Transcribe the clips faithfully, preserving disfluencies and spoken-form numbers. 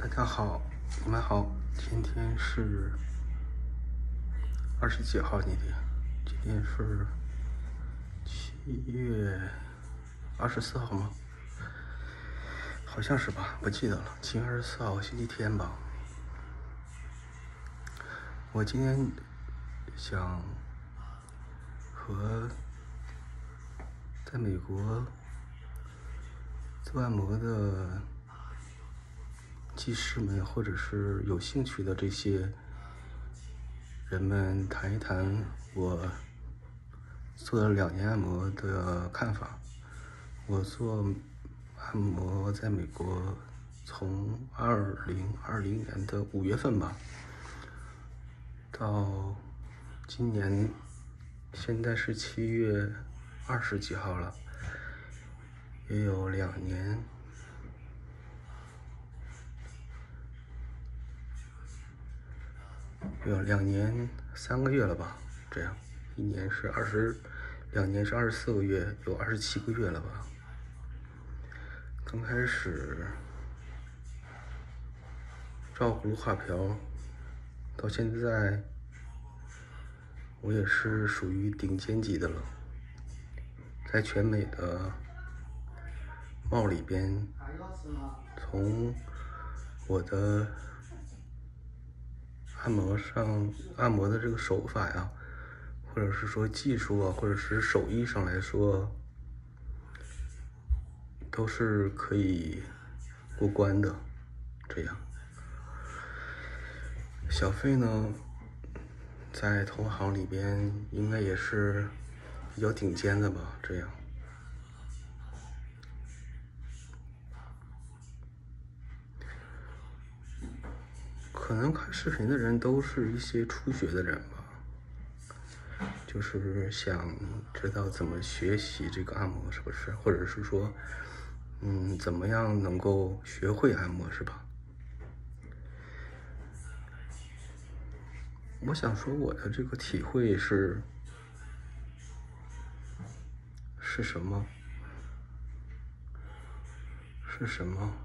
大家好，你们好，今天是二十几号？今天今天是七月二十四号吗？好像是吧，不记得了。七月二十四号，星期天吧。我今天想和在美国做按摩的技师们，或者是有兴趣的这些人们谈一谈我做了两年按摩的看法。我做按摩在美国从二零二零年的五月份吧，到今年现在是七月二十几号了，也有两年。有两年三个月了吧，这样一年是二十，两年是二十四个月，有二十七个月了吧。刚开始照葫芦画瓢，到现在我也是属于顶尖级的了，在全美的帽里边，从我的按摩上按摩的这个手法呀，或者是说技术啊，或者是手艺上来说，都是可以过关的。这样，小费呢，在同行里边应该也是比较顶尖的吧。这样，可能看视频的人都是一些初学的人吧，就是想知道怎么学习这个按摩，是不是？或者是说，嗯，怎么样能够学会按摩，是吧？我想说我的这个体会是是什么？是什么？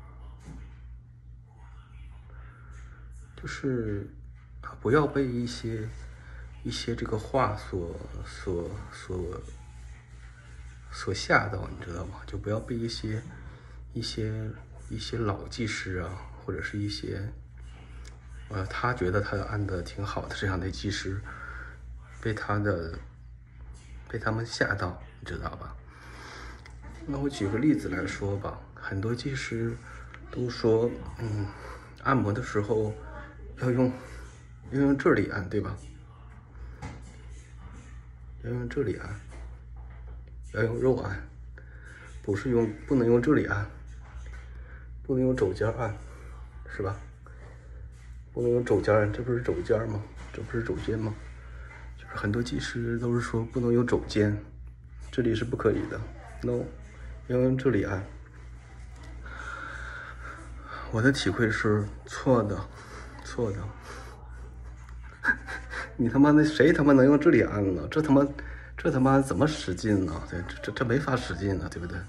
就是啊，不要被一些一些这个话所所所所吓到，你知道吗？就不要被一些一些一些老技师啊，或者是一些呃他觉得他按的挺好的这样的技师，被他的被他们吓到，你知道吧？那我举个例子来说吧，很多技师都说，嗯，按摩的时候要用要用这里按，对吧？要用这里按，要用肉按，不是用不能用这里按，不能用肘尖按，是吧？不能用肘尖按，这不是肘尖吗？这不是肘尖吗？就是很多技师都是说不能用肘尖，这里是不可以的 ，no， 要用这里按。我的体会是错的，错的。你他妈的谁他妈能用这里按呢？这他妈这他妈怎么使劲呢？这这这没法使劲呢，对不对？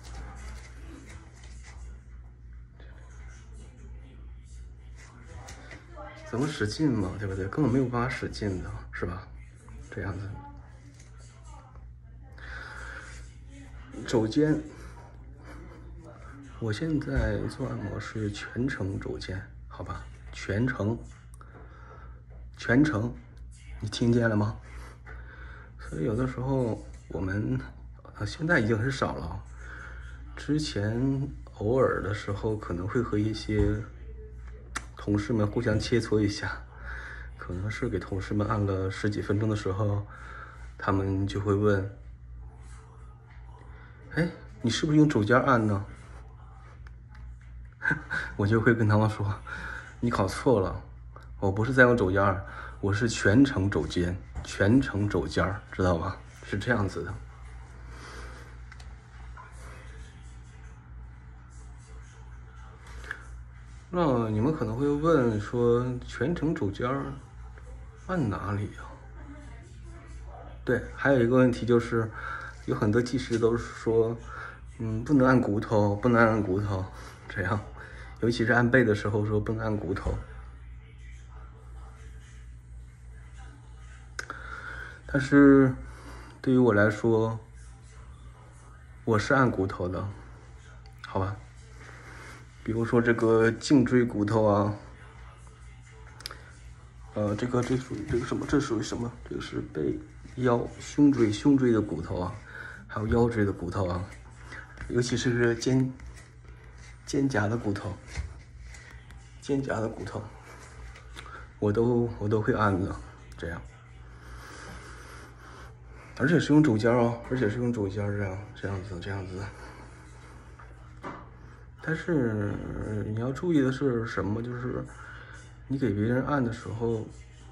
怎么使劲嘛，对不对？根本没有办法使劲的，是吧？这样子。肘尖，我现在做按摩是全程肘尖，好吧？全程，全程，你听见了吗？所以有的时候我们，呃，现在已经很少了。之前偶尔的时候，可能会和一些同事们互相切磋一下，可能是给同事们按了十几分钟的时候，他们就会问：“哎，你是不是用肘尖按呢？”我就会跟他们说：“你搞错了，我不是在用肘尖，我是全程肘尖，全程肘尖，知道吧？是这样子的。”那你们可能会问说，全程肘尖按哪里呀？对，还有一个问题就是，有很多技师都是说，嗯，不能按骨头，不能按骨头，这样， 尤其是按背的时候说不能按骨头。但是对于我来说，我是按骨头的，好吧？比如说这个颈椎骨头啊，呃，这个这属于这个什么？这属于什么？这个是背、腰、胸椎、胸椎的骨头啊，还有腰椎的骨头啊，尤其是这肩肩胛的骨头，肩胛的骨头，我都我都会按的，这样。而且是用肘尖啊，而且是用肘尖这样这样子这样子。但是你要注意的是什么？就是你给别人按的时候，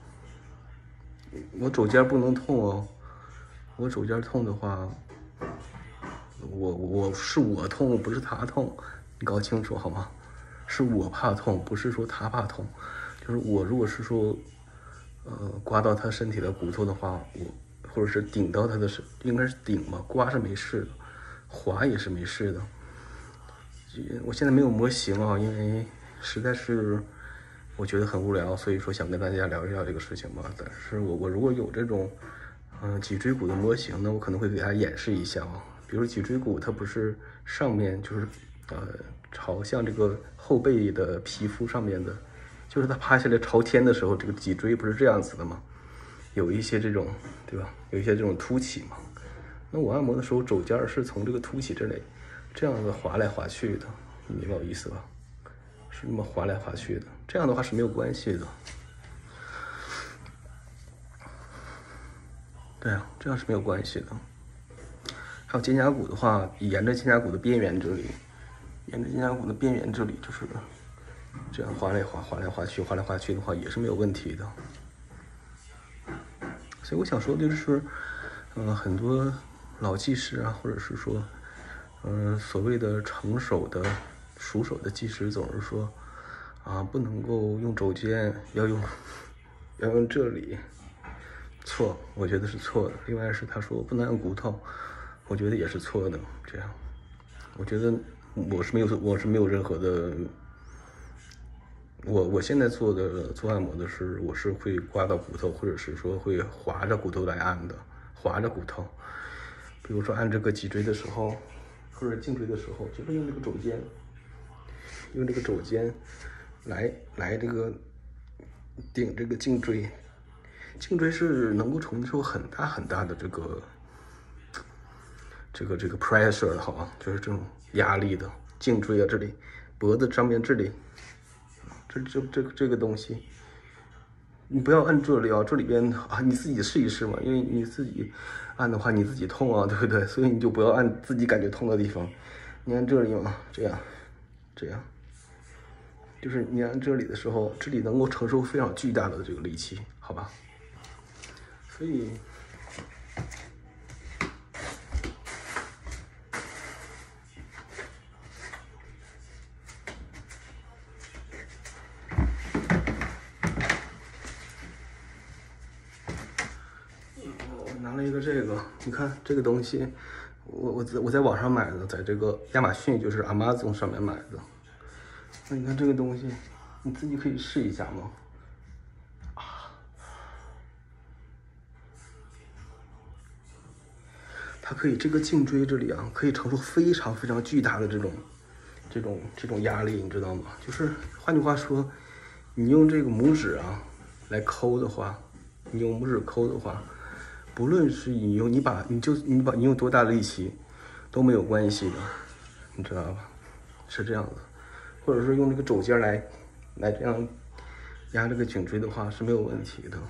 我肘尖不能痛哦。我肘尖痛的话，我我是我痛，不是他痛，你搞清楚好吗？是我怕痛，不是说他怕痛。就是我如果是说，呃，刮到他身体的骨头的话，我。或者是顶到它的身，应该是顶嘛，刮是没事的，划也是没事的。我现在没有模型啊，因为实在是我觉得很无聊，所以说想跟大家聊一聊这个事情嘛。但是我我如果有这种嗯、呃、脊椎骨的模型呢，我可能会给大家演示一下啊。比如脊椎骨它不是上面就是呃朝向这个后背的皮肤上面的，就是它趴下来朝天的时候，这个脊椎不是这样子的吗？有一些这种，对吧？有一些这种凸起嘛。那我按摩的时候，肘尖是从这个凸起这里这样子滑来滑去的，你明白我意思吧？是那么滑来滑去的，这样的话是没有关系的。对啊，这样是没有关系的。还有肩胛骨的话，沿着肩胛骨的边缘这里，沿着肩胛骨的边缘这里，就是这样滑来滑滑来滑去，滑来滑去的话，也是没有问题的。所以我想说的就是，嗯、呃，很多老技师啊，或者是说，嗯、呃，所谓的成手的、熟手的技师，总是说，啊，不能够用肘尖，要用，要用这里。错，我觉得是错的。另外是他说不能按骨头，我觉得也是错的。这样，我觉得我是没有，我是没有任何的。我我现在做的做按摩的是，我是会刮到骨头，或者是说会划着骨头来按的，划着骨头。比如说按这个脊椎的时候，或者颈椎的时候，就是用这个肘尖，用这个肘尖来来这个顶这个颈椎。颈椎是能够承受很大很大的这个这个这个 pressure 的，好吧，就是这种压力的。颈椎啊，这里脖子上面这里。这这这这个东西，你不要按这里啊，这里边啊，你自己试一试嘛，因为你自己按的话，你自己痛啊，对不对？所以你就不要按自己感觉痛的地方，你按这里嘛，这样，这样，就是你按这里的时候，这里能够承受非常巨大的这个力气，好吧？所以。拿了一个这个，你看这个东西，我我在我在网上买的，在这个亚马逊就是 Amazon 上面买的。那你看这个东西，你自己可以试一下吗？啊，它可以这个颈椎这里啊，可以承受非常非常巨大的这种这种这种压力，你知道吗？就是换句话说，你用这个拇指啊来抠的话，你用拇指抠的话。不论是你用你把你就你把你用多大的力气都没有关系的，你知道吧？是这样的，或者是用这个肘尖来来这样压这个颈椎的话是没有问题的。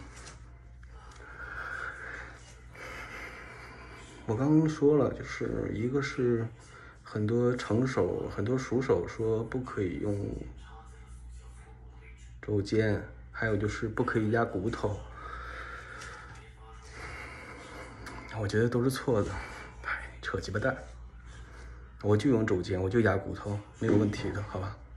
我刚刚说了，就是一个是很多成手很多熟手说不可以用肘尖，还有就是不可以压骨头。我觉得都是错的，哎，扯鸡巴蛋！我就用肘尖，我就压骨头，没有问题的，好吧？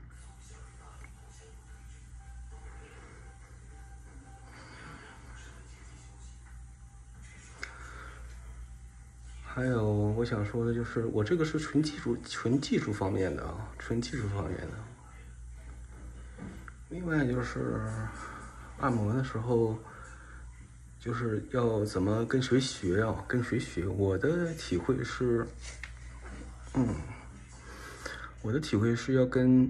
还有我想说的就是，我这个是纯技术、纯技术方面的啊，纯技术方面的。 另外就是按摩的时候，就是要怎么跟谁学啊？跟谁学？我的体会是，嗯，我的体会是要跟，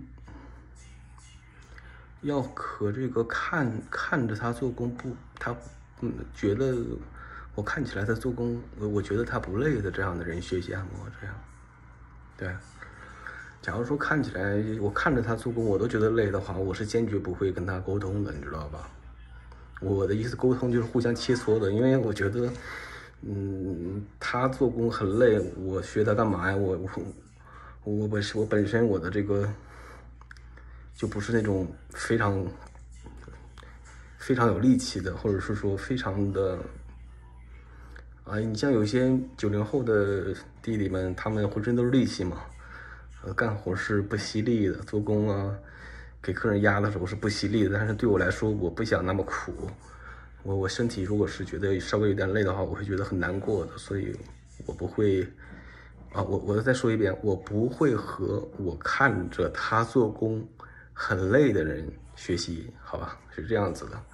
要和这个看看着他做工不，他嗯觉得我看起来他做工，我我觉得他不累的这样的人学习按摩，这样，对。假如说看起来我看着他做工我都觉得累的话，我是坚决不会跟他沟通的，你知道吧？我的意思沟通就是互相切磋的，因为我觉得，嗯，他做工很累，我学他干嘛呀？我我我本我本身我的这个就不是那种非常非常有力气的，或者是说非常的。啊，你像有些九零后的弟弟们，他们浑身都是力气嘛，呃，干活是不犀利的，做工啊，给客人压的时候是不犀利的。但是对我来说，我不想那么苦，我我身体如果是觉得稍微有点累的话，我会觉得很难过的，所以我不会。啊，我我再说一遍，我不会和我看着他做工很累的人学习，好吧？是这样子的。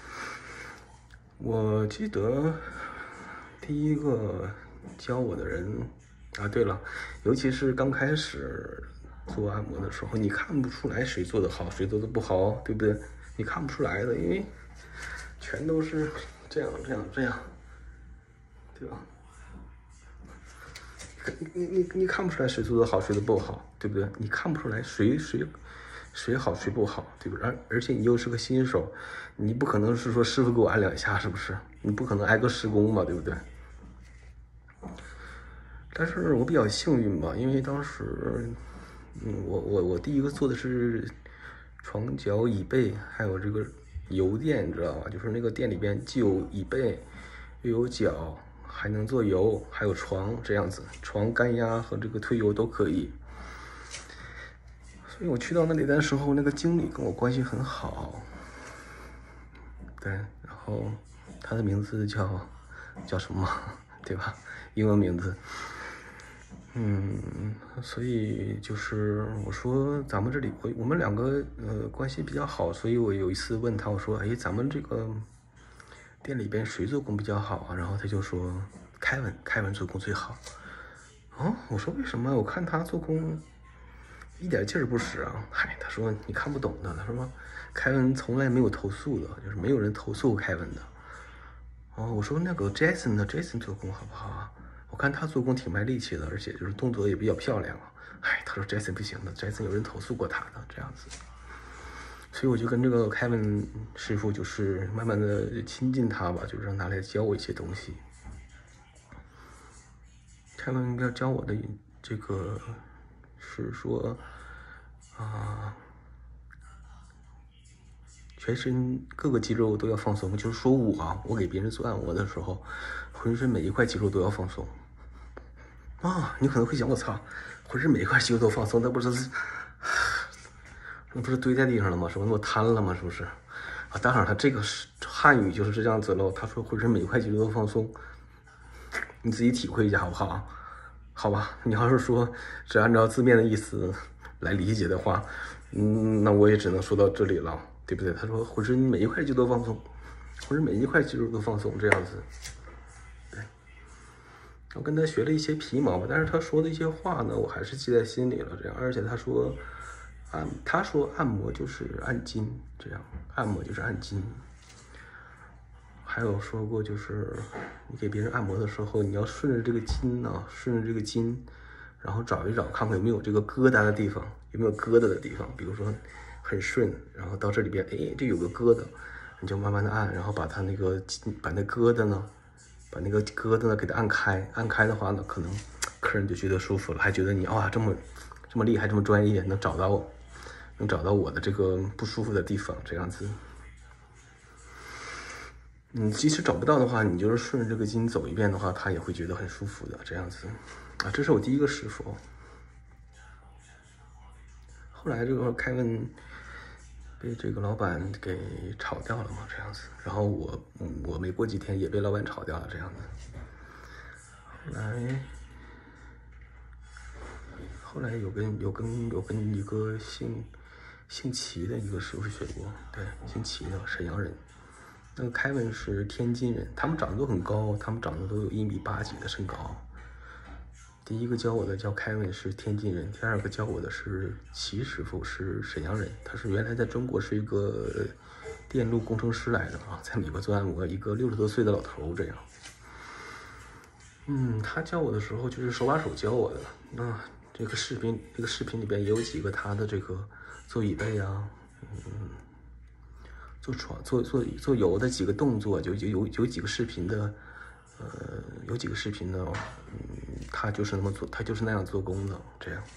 我记得。第一个教我的人啊，对了，尤其是刚开始做按摩的时候，你看不出来谁做的好，谁做的不好，对不对？你看不出来的，因为全都是这样这样这样，对吧？你你你看不出来谁做的好，谁的不好，对不对？你看不出来谁谁谁好谁不好，对不对？而而且你又是个新手，你不可能是说师傅给我按两下，是不是？你不可能挨个施工嘛，对不对？但是我比较幸运吧，因为当时，嗯，我我我第一个做的是床脚椅背，还有这个油垫，你知道吧？就是那个店里边既有椅背，又有脚，还能做油，还有床这样子，床干压和这个推油都可以。所以我去到那里的时候，那个经理跟我关系很好，对，然后他的名字叫叫什么，对吧？英文名字。嗯，所以就是我说咱们这里我我们两个呃关系比较好，所以我有一次问他，我说，哎，咱们这个店里边谁做工比较好啊？然后他就说凯文，凯文做工最好。哦，我说为什么？我看他做工一点劲儿不使啊。嗨，他说你看不懂的，他说凯文从来没有投诉的，就是没有人投诉凯文的。哦，我说那个 Jason 呢 ？Jason 做工好不好啊？我看他做工挺卖力气的，而且就是动作也比较漂亮啊。哎，他说 Jason 不行的 ，Jason 有人投诉过他的这样子。所以我就跟这个 Kevin 师傅就是慢慢的亲近他吧，就是让他来教我一些东西。Kevin 要教我的这个是说啊。全身各个肌肉都要放松，就是说我啊，我给别人做按摩的时候，浑身每一块肌肉都要放松。啊，你可能会想，我操，浑身每一块肌肉都放松，那不是，那不是堆在地上了吗？什么那么瘫了吗？是不是？啊，当然他这个是汉语就是这样子喽。他说浑身每一块肌肉都放松，你自己体会一下好不好？好吧，你要是说只按照字面的意思来理解的话，嗯，那我也只能说到这里了。对不对？他说浑身每一块肌肉都放松，浑身每一块肌肉都放松，这样子。对，我跟他学了一些皮毛，但是他说的一些话呢，我还是记在心里了。这样，而且他说，按他说按摩就是按筋，这样按摩就是按筋。还有说过，就是你给别人按摩的时候，你要顺着这个筋呢，顺着这个筋，然后找一找，看看有没有这个疙瘩的地方，有没有疙瘩的地方，比如说。很顺，然后到这里边，哎，这有个疙瘩，你就慢慢的按，然后把它那个把那疙瘩呢，把那个疙瘩呢给它按开，按开的话呢，可能客人就觉得舒服了，还觉得你哇这么这么厉害，这么专业，能找到能找到我的这个不舒服的地方，这样子。你即使找不到的话，你就是顺着这个筋走一遍的话，他也会觉得很舒服的，这样子。啊，这是我第一个师傅。后来这个凯文。被这个老板给炒掉了嘛，这样子。然后我，我没过几天也被老板炒掉了，这样子。后来，后来有跟有跟有跟一个姓姓齐的一个师傅学过，对，姓齐的沈阳人。那个凯文是天津人，他们长得都很高，他们长得都有一米八几的身高。第一个教我的叫凯文是天津人，第二个教我的是齐师傅是沈阳人，他是原来在中国是一个电路工程师来的啊，在美国做按摩，一个六十多岁的老头这样。嗯，他教我的时候就是手把手教我的。那这个视频，这个视频里边也有几个他的这个做椅背啊，嗯，做床、做做做油的几个动作，就有有有几个视频的，呃，有几个视频呢，嗯，他就是那么做，他就是那样做工的，这样。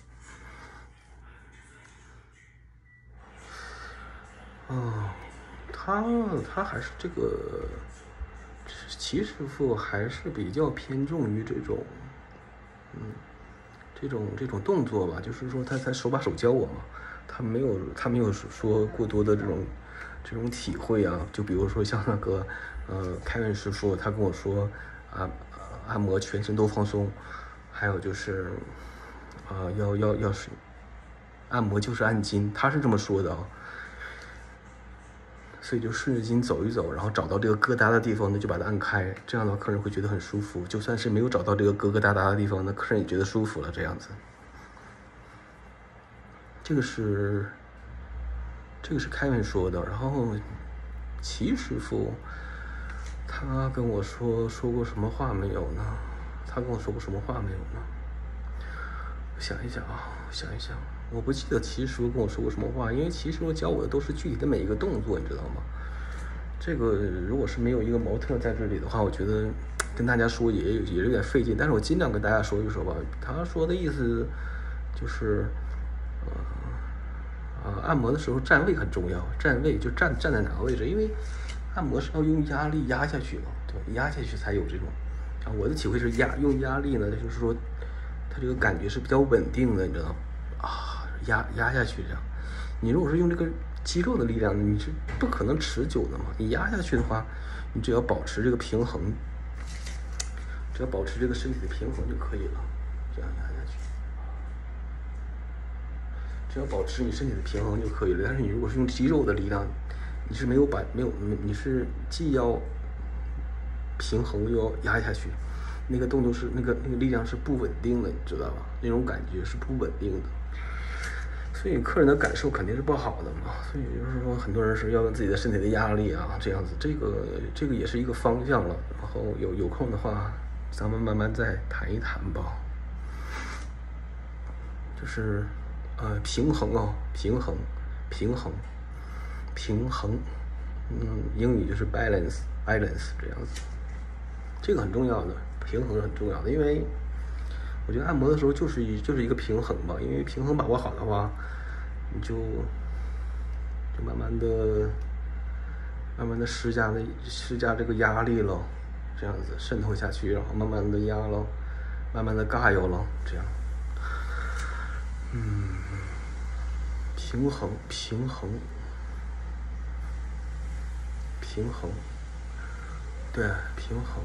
哦，他他还是这个。齐师傅还是比较偏重于这种，嗯，这种这种动作吧，就是说他他手把手教我嘛，他没有他没有说过多的这种这种体会啊，就比如说像那个呃凯文师傅，他跟我说啊，按摩全身都放松，还有就是啊、呃、要要要是按摩就是按筋，他是这么说的啊。所以就顺着筋走一走，然后找到这个疙瘩的地方，那就把它按开，这样的话客人会觉得很舒服。就算是没有找到这个疙疙瘩瘩的地方，那客人也觉得舒服了。这样子，这个是这个是凯文说的。然后齐师傅他跟我说说过什么话没有呢？他跟我说过什么话没有呢？我想一想啊，想一想。我不记得齐师傅跟我说过什么话，因为齐师傅教我的都是具体的每一个动作，你知道吗？这个如果是没有一个模特在这里的话，我觉得跟大家说也也有点费劲，但是我尽量跟大家说一说吧。他说的意思就是，呃，啊，按摩的时候站位很重要，站位就站站在哪个位置，因为按摩是要用压力压下去嘛，对吧？压下去才有这种。啊，我的体会是压用压力呢，就是说它这个感觉是比较稳定的，你知道吗？啊，压压下去这样。你如果是用这个肌肉的力量，你是不可能持久的嘛。你压下去的话，你只要保持这个平衡，只要保持这个身体的平衡就可以了。这样压下去，只要保持你身体的平衡就可以了。但是你如果是用肌肉的力量，你是没有把没有你是既要平衡又要压下去，那个动作是那个那个力量是不稳定的，你知道吧？那种感觉是不稳定的。所以客人的感受肯定是不好的嘛，所以就是说很多人是要用自己的身体的压力啊，这样子，这个这个也是一个方向了。然后有有空的话，咱们慢慢再谈一谈吧。就是呃平衡啊，平衡，平衡，平衡，嗯，英语就是 balance balance 这样子，这个很重要的，平衡是很重要的，因为我觉得按摩的时候就是一就是一个平衡吧，因为平衡把握好的话，你就就慢慢的慢慢的施加的施加这个压力了，这样子渗透下去，然后慢慢的压了，慢慢的嘎油了，这样，嗯，平衡平衡平衡，对，平衡。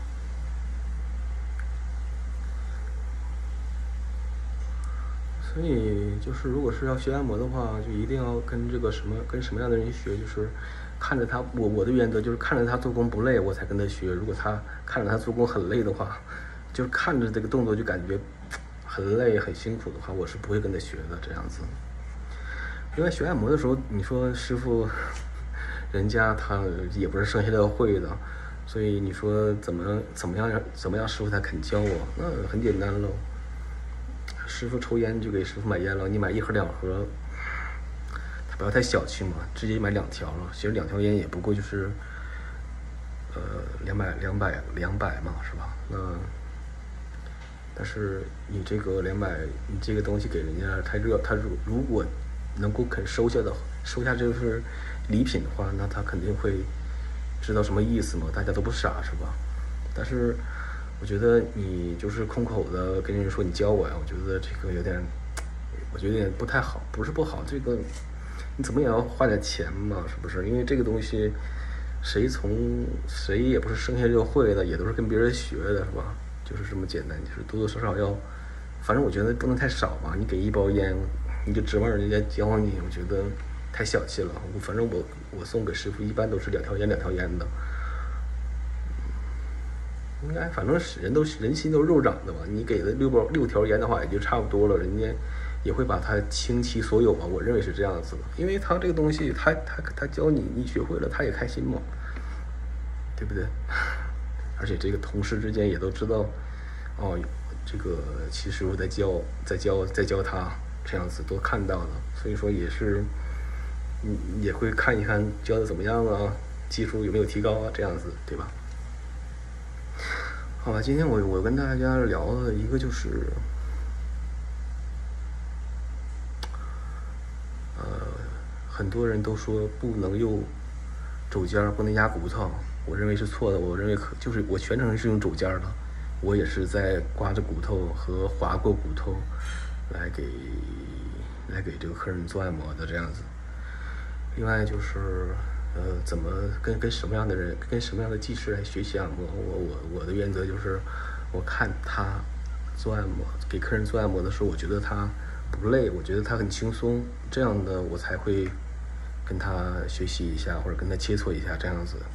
所以就是，如果是要学按摩的话，就一定要跟这个什么，跟什么样的人学，就是看着他，我我的原则就是看着他做工不累，我才跟他学。如果他看着他做工很累的话，就是看着这个动作就感觉很累、很辛苦的话，我是不会跟他学的。这样子，因为学按摩的时候，你说师傅，人家他也不是生下来会的，所以你说怎么怎么样怎么样师傅才肯教我？那很简单喽。师傅抽烟就给师傅买烟了，你买一盒两盒，他不要太小气嘛，直接买两条了。其实两条烟也不过就是，呃，两百两百两百嘛，是吧？那但是你这个两百，你这个东西给人家太热，他如如果能够肯收下的，收下这份礼品的话，那他肯定会知道什么意思嘛，大家都不傻，是吧？但是我觉得你就是空口的跟人说你教我呀，我觉得这个有点，我觉得有点不太好，不是不好，这个你怎么也要花点钱嘛，是不是？因为这个东西，谁从谁也不是生下就会的，也都是跟别人学的，是吧？就是这么简单，就是多多少少要，反正我觉得不能太少嘛。你给一包烟， 你就指望人家教你，我觉得太小气了。我反正我我送给师傅一般都是两条烟两条烟的，应该反正是人都是人心都是肉长的嘛，你给了六包六条烟的话也就差不多了，人家也会把它倾其所有嘛，我认为是这样子的，因为他这个东西他他他教你，你学会了他也开心嘛，对不对？而且这个同事之间也都知道，哦，这个其实我在教在教在教他这样子都看到了，所以说也是嗯也会看一看教的怎么样啊，技术有没有提高啊，这样子对吧？好吧，今天我我跟大家聊的一个就是，呃，很多人都说不能用肘尖，不能压骨头，我认为是错的。我认为可就是我全程是用肘尖的，我也是在刮着骨头和划过骨头来给来给这个客人做按摩的这样子。另外就是。呃，怎么跟跟什么样的人，跟什么样的技师来学习按摩？我我我的原则就是，我看他做按摩，给客人做按摩的时候，我觉得他不累，我觉得他很轻松，这样的我才会跟他学习一下，或者跟他切磋一下这样子。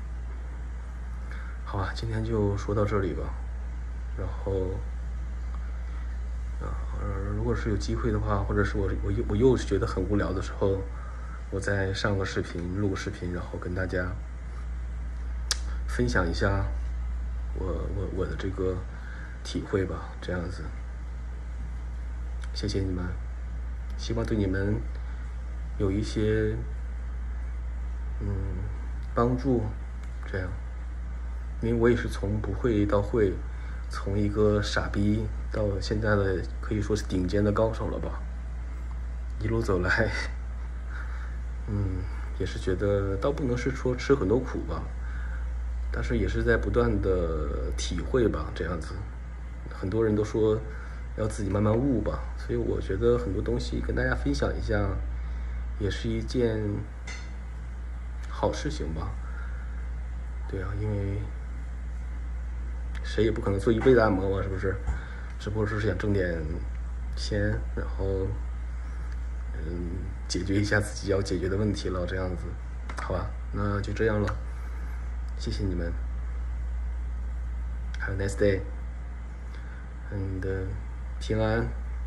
好吧，今天就说到这里吧。然后，啊，如果是有机会的话，或者是我我又我又觉得很无聊的时候。我再上个视频，录个视频，然后跟大家分享一下我我我的这个体会吧，这样子。谢谢你们，希望对你们有一些嗯帮助，这样。因为我也是从不会到会，从一个傻逼到现在的可以说是顶尖的高手了吧，一路走来。嗯，也是觉得倒不能是说吃很多苦吧，但是也是在不断的体会吧，这样子。很多人都说要自己慢慢悟吧，所以我觉得很多东西跟大家分享一下，也是一件好事情吧。对啊，因为谁也不可能做一辈子按摩嘛，是不是？只不过是想挣点钱，然后嗯。解决一下自己要解决的问题了，这样子，好吧，那就这样了，谢谢你们 ，Have a nice day， and、uh, 平安、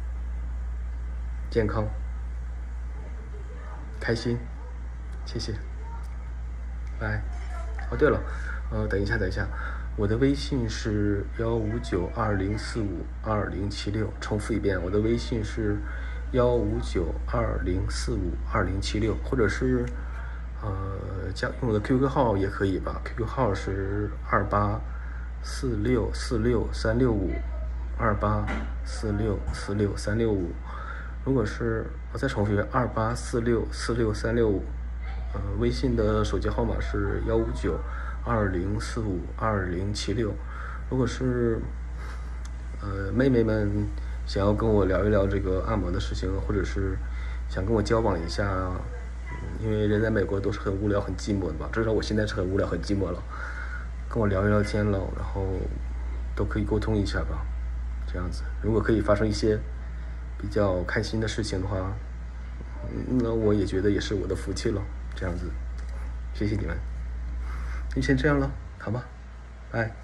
健康、开心，谢谢，拜。哦，对了，呃，等一下，等一下，我的微信是幺五九二零四五二零七六，重复一遍，我的微信是。幺五九二零四五二零七六，或者是呃加用我的 Q Q 号也可以吧 ，Q Q 号是二八四六四六三六五，二八四六四六三六五。如果是我再重复一遍，二八四六四六三六五。呃，微信的手机号码是幺五九二零四五二零七六。如果是呃妹妹们。想要跟我聊一聊这个按摩的事情，或者是想跟我交往一下，因为人在美国都是很无聊、很寂寞的吧。至少我现在是很无聊、很寂寞了，跟我聊一聊天了，然后都可以沟通一下吧。这样子，如果可以发生一些比较开心的事情的话，那我也觉得也是我的福气了。这样子，谢谢你们，就先这样了，好吗？拜。